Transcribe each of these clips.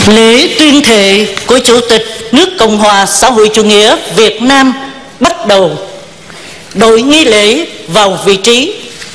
Lễ tuyên thệ của Chủ tịch nước Cộng hòa xã hội chủ nghĩa Việt Nam bắt đầu. Đội nghi lễ vào vị trí.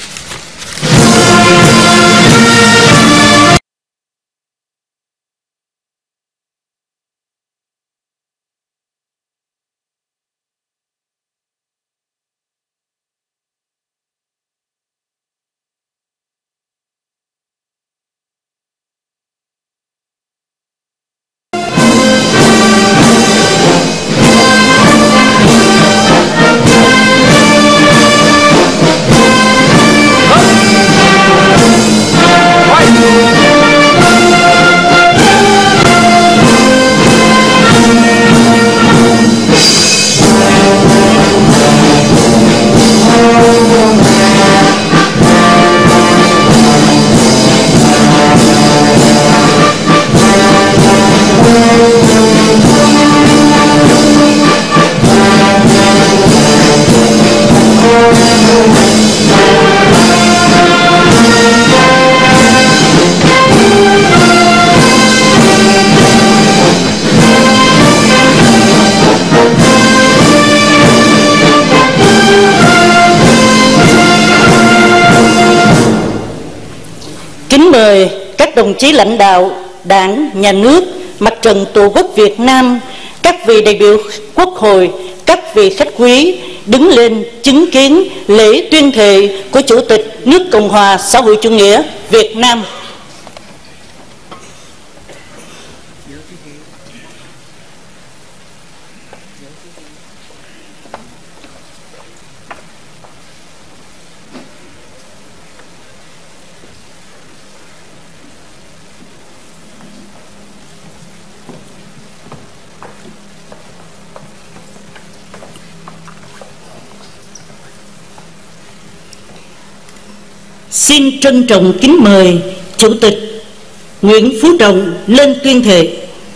Kính mời các đồng chí lãnh đạo Đảng, Nhà nước, Mặt trận Tổ quốc Việt Nam, các vị đại biểu Quốc hội, các vị khách quý đứng lên chứng kiến lễ tuyên thệ của Chủ tịch nước Cộng hòa xã hội chủ nghĩa Việt Nam. Xin trân trọng kính mời Chủ tịch Nguyễn Phú Trọng lên tuyên thệ.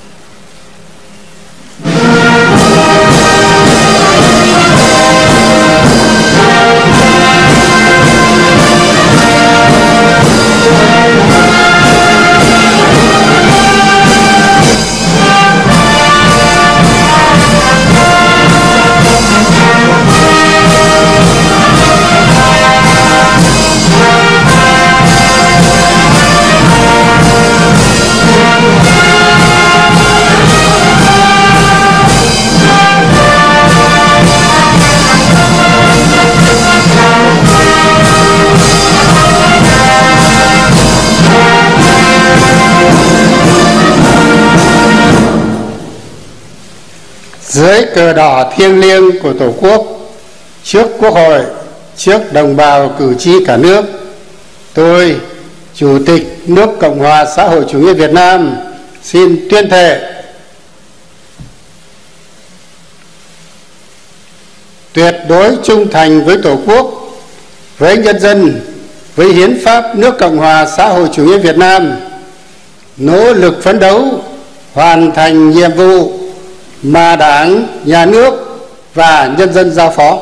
Dưới cờ đỏ thiêng liêng của Tổ quốc, trước Quốc hội, trước đồng bào cử tri cả nước, tôi, Chủ tịch nước Cộng hòa xã hội chủ nghĩa Việt Nam, xin tuyên thệ tuyệt đối trung thành với Tổ quốc, với nhân dân, với hiến pháp nước Cộng hòa xã hội chủ nghĩa Việt Nam, nỗ lực phấn đấu hoàn thành nhiệm vụ mà Đảng, Nhà nước và nhân dân giao phó.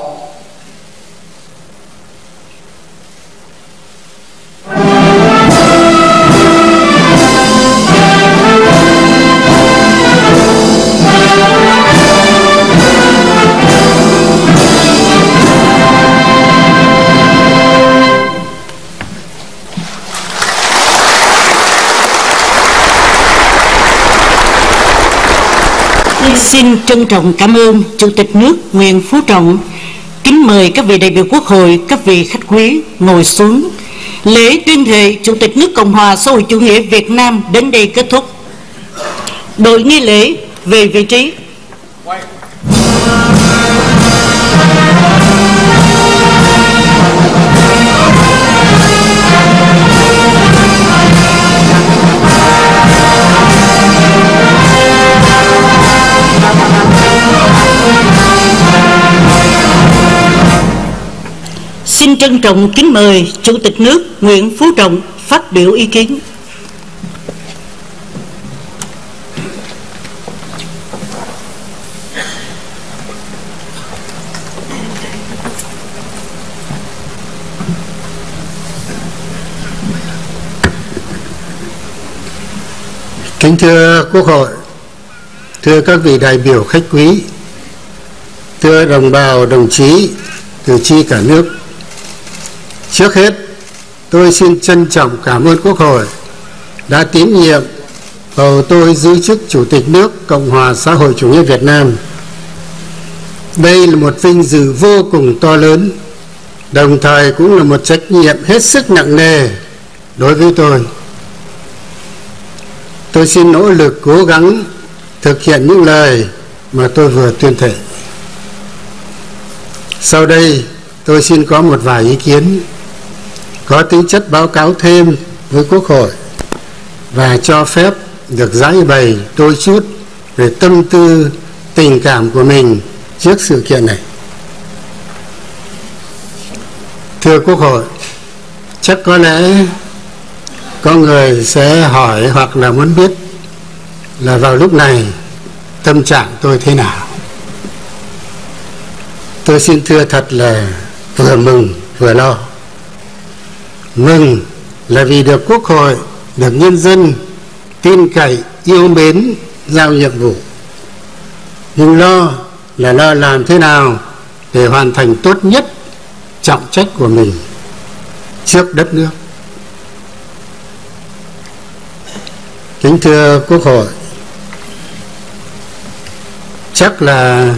Xin trân trọng cảm ơn Chủ tịch nước Nguyễn Phú Trọng. Kính mời các vị đại biểu Quốc hội, các vị khách quý ngồi xuống. Lễ tuyên thệ Chủ tịch nước Cộng hòa xã hội chủ nghĩa Việt Nam đến đây kết thúc. Đội nghi lễ về vị trí. Xin trân trọng kính mời Chủ tịch nước Nguyễn Phú Trọng phát biểu ý kiến. Kính thưa Quốc hội, thưa các vị đại biểu khách quý, thưa đồng bào, đồng chí, cử tri cả nước. Trước hết, tôi xin trân trọng cảm ơn Quốc hội đã tín nhiệm bầu tôi giữ chức Chủ tịch nước Cộng hòa xã hội chủ nghĩa Việt Nam. Đây là một vinh dự vô cùng to lớn, đồng thời cũng là một trách nhiệm hết sức nặng nề đối với tôi. Tôi xin nỗ lực cố gắng thực hiện những lời mà tôi vừa tuyên thệ. Sau đây, tôi xin có một vài ý kiến có tính chất báo cáo thêm với Quốc hội và cho phép được giải bày đôi chút về tâm tư, tình cảm của mình trước sự kiện này. Thưa Quốc hội, chắc có lẽ có người sẽ hỏi hoặc là muốn biết là vào lúc này tâm trạng tôi thế nào. Tôi xin thưa thật là vừa mừng vừa lo. Mừng là vì được Quốc hội, được nhân dân tin cậy, yêu mến, giao nhiệm vụ. Nhưng lo là lo làm thế nào để hoàn thành tốt nhất trọng trách của mình trước đất nước. Kính thưa Quốc hội, chắc là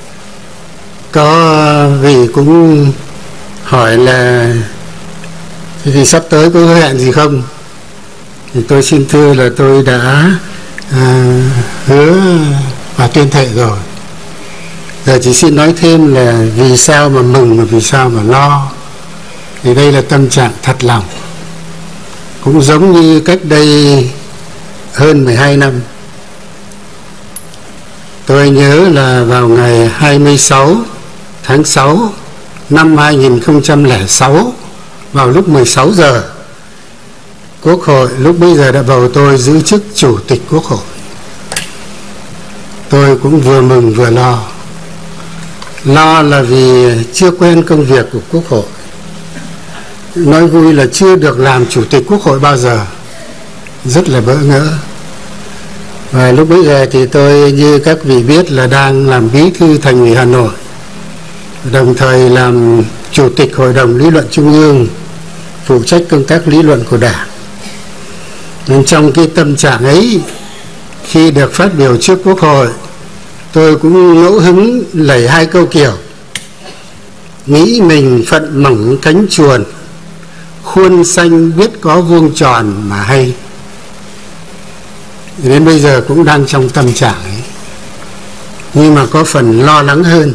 có vị cũng hỏi là thì sắp tới có hứa hẹn gì không? Thì tôi xin thưa là tôi đã hứa và tuyên thệ rồi. Giờ chỉ xin nói thêm là vì sao mà mừng và vì sao mà lo. Thì đây là tâm trạng thật lòng. Cũng giống như cách đây hơn 12 năm. Tôi nhớ là vào ngày 26 tháng 6 năm 2006, vào lúc 16 giờ, Quốc hội lúc bấy giờ đã bầu tôi giữ chức Chủ tịch Quốc hội. Tôi cũng vừa mừng vừa lo. Lo là vì chưa quen công việc của Quốc hội. Nói vui là chưa được làm Chủ tịch Quốc hội bao giờ. Rất là bỡ ngỡ. Và lúc bấy giờ thì tôi như các vị biết là đang làm bí thư Thành ủy Hà Nội, đồng thời làm Chủ tịch Hội đồng Lý luận Trung ương, phụ trách công tác lý luận của Đảng. Nên trong cái tâm trạng ấy, khi được phát biểu trước Quốc hội, tôi cũng ngẫu hứng lẩy hai câu kiểu: nghĩ mình phận mỏng cánh chuồn, khuôn xanh biết có vuông tròn mà hay. Đến bây giờ cũng đang trong tâm trạng ấy, nhưng mà có phần lo lắng hơn.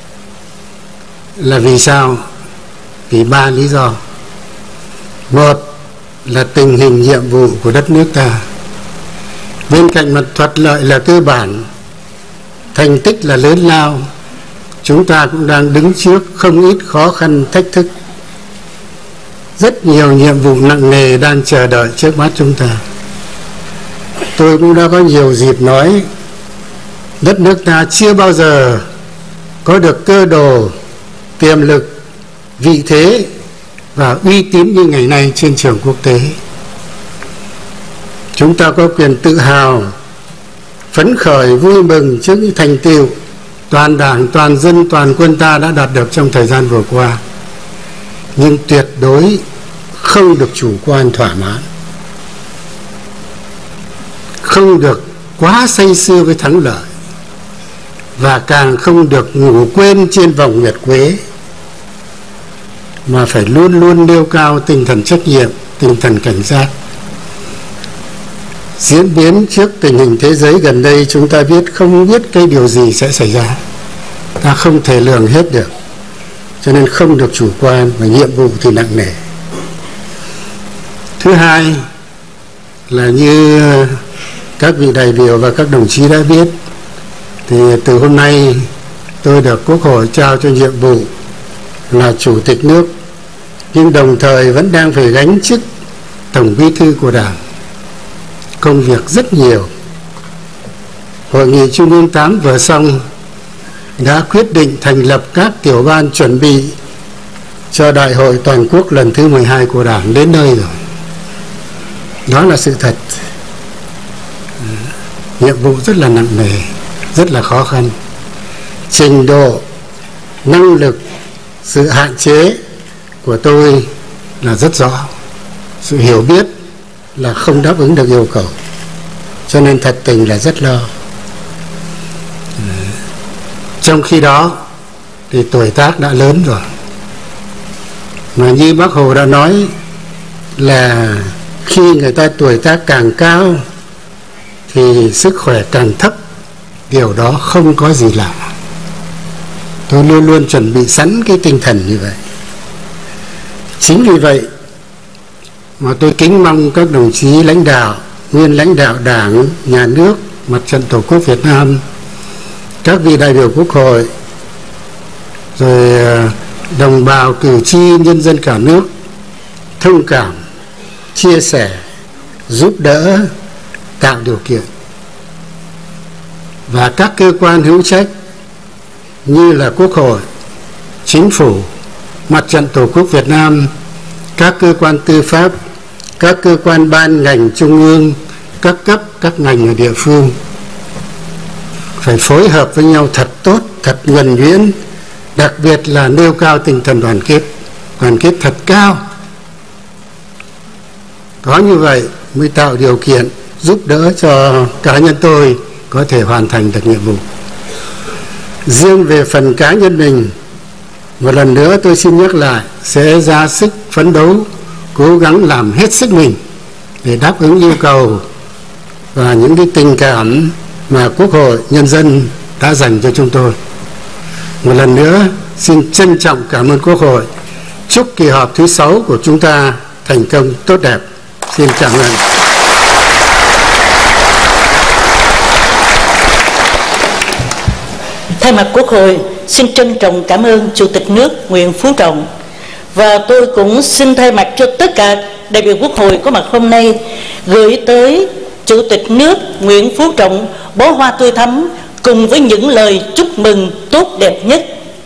Là vì sao? Vì ba lý do. Một là tình hình nhiệm vụ của đất nước ta. Bên cạnh mặt thuận lợi là cơ bản, thành tích là lớn lao, chúng ta cũng đang đứng trước không ít khó khăn thách thức. Rất nhiều nhiệm vụ nặng nề đang chờ đợi trước mắt chúng ta. Tôi cũng đã có nhiều dịp nói đất nước ta chưa bao giờ có được cơ đồ, tiềm lực, vị thế và uy tín như ngày nay trên trường quốc tế. Chúng ta có quyền tự hào, phấn khởi, vui mừng trước những thành tựu toàn Đảng, toàn dân, toàn quân ta đã đạt được trong thời gian vừa qua. Nhưng tuyệt đối không được chủ quan thỏa mãn, không được quá say sưa với thắng lợi, và càng không được ngủ quên trên vòng nguyệt quế, mà phải luôn luôn nêu cao tinh thần trách nhiệm, tinh thần cảnh giác. Diễn biến trước tình hình thế giới gần đây, chúng ta không biết cái điều gì sẽ xảy ra, ta không thể lường hết được, cho nên không được chủ quan, và nhiệm vụ thì nặng nề. Thứ hai là như các vị đại biểu và các đồng chí đã biết, thì từ hôm nay tôi được Quốc hội trao cho nhiệm vụ là Chủ tịch nước, nhưng đồng thời vẫn đang phải gánh chức Tổng Bí thư của Đảng. Công việc rất nhiều. Hội nghị Trung ương 8 vừa xong đã quyết định thành lập các tiểu ban chuẩn bị cho Đại hội Toàn quốc lần thứ 12 của Đảng đến nơi rồi. Đó là sự thật. nhiệm vụ rất là nặng nề, rất là khó khăn. Trình độ, năng lực, sự hạn chế của tôi là rất rõ. Sự hiểu biết là không đáp ứng được yêu cầu. Cho nên thật tình là rất lo. Trong khi đó thì tuổi tác đã lớn rồi. Mà như Bác Hồ đã nói là khi người ta tuổi tác càng cao thì sức khỏe càng thấp. Điều đó không có gì lạ. Tôi luôn luôn chuẩn bị sẵn cái tinh thần như vậy. Chính vì vậy mà tôi kính mong các đồng chí lãnh đạo, nguyên lãnh đạo Đảng, Nhà nước, Mặt trận Tổ quốc Việt Nam, các vị đại biểu Quốc hội, rồi đồng bào cử tri, nhân dân cả nước thông cảm, chia sẻ, giúp đỡ, tạo điều kiện. Và các cơ quan hữu trách như là Quốc hội, Chính phủ, Mặt trận Tổ quốc Việt Nam, các cơ quan tư pháp, các cơ quan ban ngành trung ương, các cấp, các ngành ở địa phương phải phối hợp với nhau thật tốt, thật nhuần nhuyễn, đặc biệt là nêu cao tinh thần đoàn kết thật cao. Có như vậy mới tạo điều kiện giúp đỡ cho cá nhân tôi có thể hoàn thành được nhiệm vụ. Riêng về phần cá nhân mình, một lần nữa tôi xin nhắc lại sẽ ra sức phấn đấu, cố gắng làm hết sức mình để đáp ứng yêu cầu và những cái tình cảm mà Quốc hội, nhân dân đã dành cho chúng tôi. Một lần nữa xin trân trọng cảm ơn Quốc hội. Chúc kỳ họp thứ 6 của chúng ta thành công tốt đẹp. Xin cảm ơn. Thay mặt Quốc hội, xin trân trọng cảm ơn Chủ tịch nước Nguyễn Phú Trọng. Và tôi cũng xin thay mặt cho tất cả đại biểu Quốc hội có mặt hôm nay gửi tới Chủ tịch nước Nguyễn Phú Trọng bó hoa tươi thắm cùng với những lời chúc mừng tốt đẹp nhất.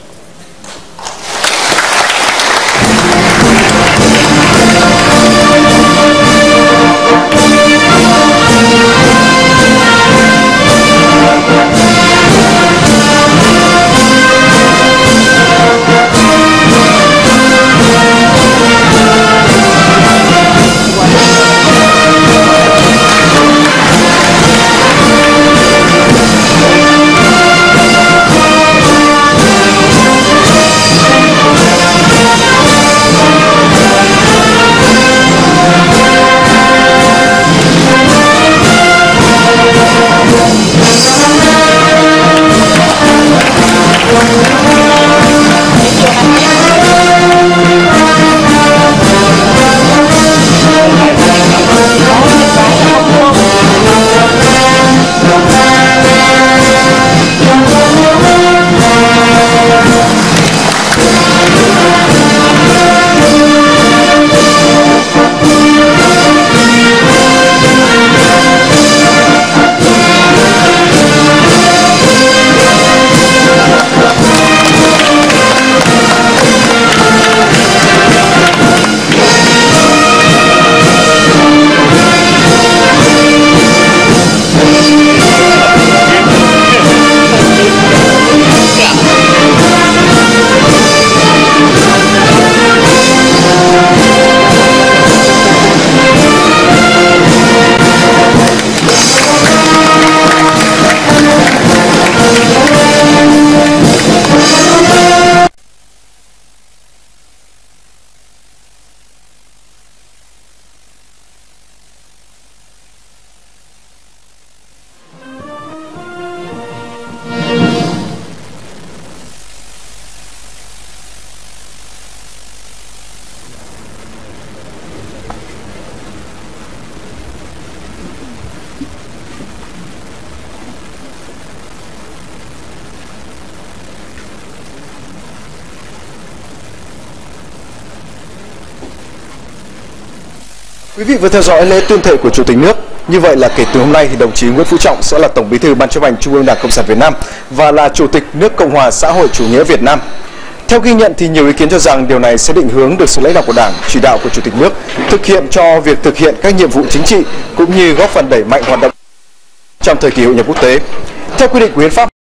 Quý vị vừa theo dõi lễ tuyên thệ của Chủ tịch nước. Như vậy là kể từ hôm nay thì đồng chí Nguyễn Phú Trọng sẽ là Tổng Bí thư Ban Chấp hành Trung ương Đảng Cộng sản Việt Nam và là Chủ tịch nước Cộng hòa xã hội chủ nghĩa Việt Nam. Theo ghi nhận thì nhiều ý kiến cho rằng điều này sẽ định hướng được sự lãnh đạo của Đảng, chỉ đạo của Chủ tịch nước thực hiện cho việc thực hiện các nhiệm vụ chính trị cũng như góp phần đẩy mạnh hoạt động trong thời kỳ hội nhập quốc tế. Theo quy định của hiến pháp